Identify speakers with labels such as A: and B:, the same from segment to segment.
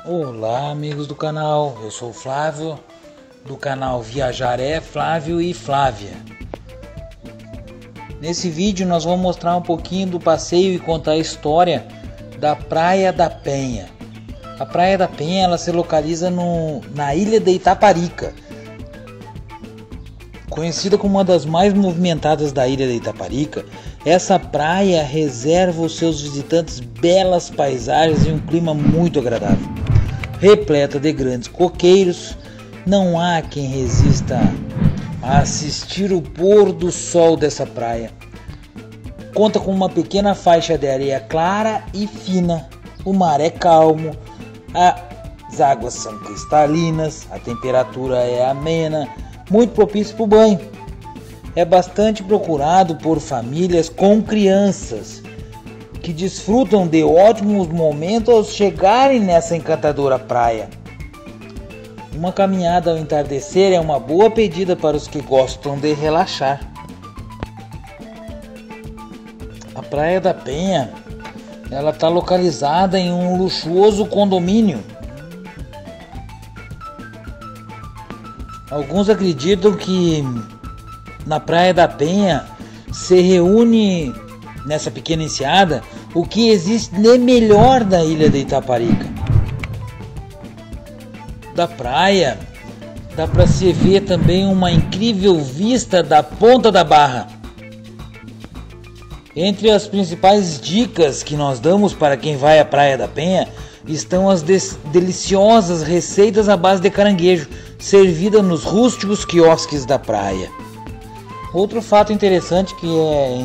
A: Olá, amigos do canal, eu sou o Flávio, do canal Viajaré, Flávio e Flávia. Nesse vídeo nós vamos mostrar um pouquinho do passeio e contar a história da Praia da Penha. A Praia da Penha ela se localiza na ilha de Itaparica, conhecida como uma das mais movimentadas da ilha de Itaparica. Essa praia reserva aos seus visitantes belas paisagens e um clima muito agradável. Repleta de grandes coqueiros, não há quem resista a assistir o pôr do sol dessa praia. Conta com uma pequena faixa de areia clara e fina, o mar é calmo, as águas são cristalinas, a temperatura é amena, muito propício para o banho. É bastante procurado por famílias com crianças que desfrutam de ótimos momentos ao chegarem nessa encantadora praia. Uma caminhada ao entardecer é uma boa pedida para os que gostam de relaxar. A Praia da Penha ela está localizada em um luxuoso condomínio. Alguns acreditam que na Praia da Penha se reúne nessa pequena enseada o que existe de melhor da ilha de Itaparica. Da praia dá para se ver também uma incrível vista da Ponta da Barra. Entre as principais dicas que nós damos para quem vai à Praia da Penha estão as deliciosas receitas à base de caranguejo, servidas nos rústicos quiosques da praia. Outro fato interessante que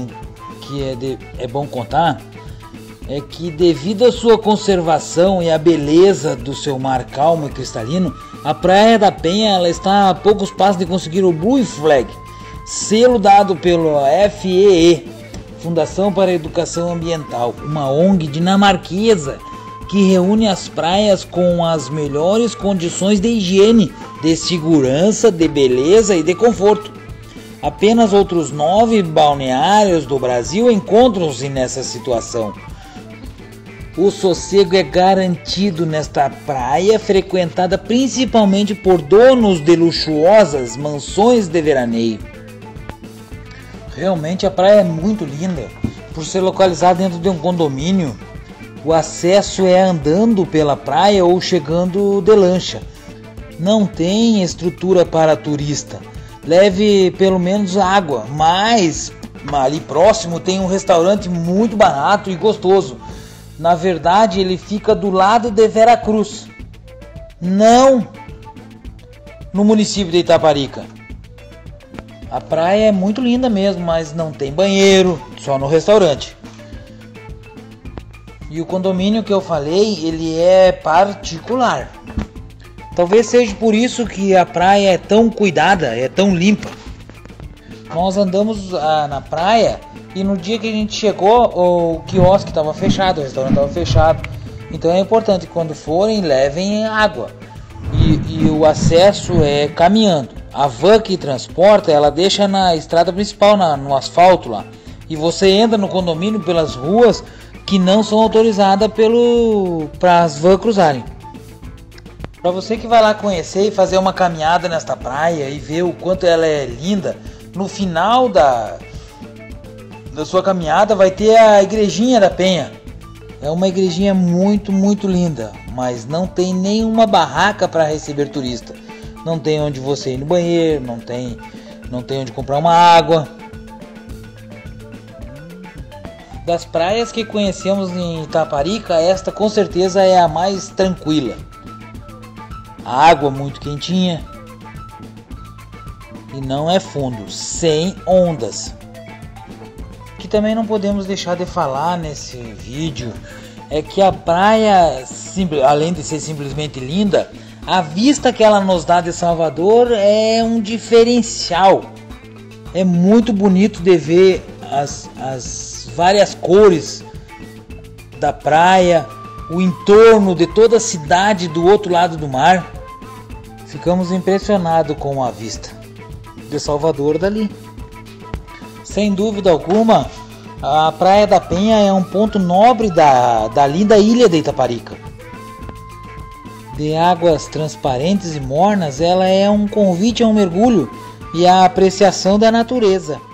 A: é bom contar é que, devido à sua conservação e à beleza do seu mar calmo e cristalino, a Praia da Penha ela está a poucos passos de conseguir o Blue Flag, selo dado pela FEE, Fundação para a Educação Ambiental, uma ONG dinamarquesa que reúne as praias com as melhores condições de higiene, de segurança, de beleza e de conforto. Apenas outros 9 balneários do Brasil encontram-se nessa situação. O sossego é garantido nesta praia, frequentada principalmente por donos de luxuosas mansões de veraneio. Realmente a praia é muito linda, por ser localizada dentro de um condomínio. O acesso é andando pela praia ou chegando de lancha. Não tem estrutura para turista. Leve pelo menos água, mas ali próximo tem um restaurante muito barato e gostoso. Na verdade, ele fica do lado de Veracruz, não no município de Itaparica. A praia é muito linda mesmo, mas não tem banheiro, só no restaurante. E o condomínio que eu falei, ele é particular. Talvez seja por isso que a praia é tão cuidada, é tão limpa. Nós andamos na praia e no dia que a gente chegou, o quiosque estava fechado, o restaurante estava fechado. Então é importante que quando forem, levem água. E o acesso é caminhando. A van que transporta, ela deixa na estrada principal, no asfalto lá. E você entra no condomínio pelas ruas que não são autorizadas para as vans cruzarem. Para você que vai lá conhecer e fazer uma caminhada nesta praia e ver o quanto ela é linda, no final da sua caminhada vai ter a igrejinha da Penha. É uma igrejinha muito, muito linda, mas não tem nenhuma barraca para receber turista. Não tem onde você ir no banheiro, não tem onde comprar uma água. Das praias que conhecemos em Itaparica, esta com certeza é a mais tranquila. A água muito quentinha e não é fundo, sem ondas. Que também não podemos deixar de falar nesse vídeo é que a praia, além de ser simplesmente linda, a vista que ela nos dá de Salvador é um diferencial. É muito bonito de ver as várias cores da praia, o entorno de toda a cidade do outro lado do mar. Ficamos impressionados com a vista de Salvador dali. Sem dúvida alguma, a Praia da Penha é um ponto nobre da linda ilha de Itaparica. de águas transparentes e mornas, ela é um convite a um mergulho e a apreciação da natureza.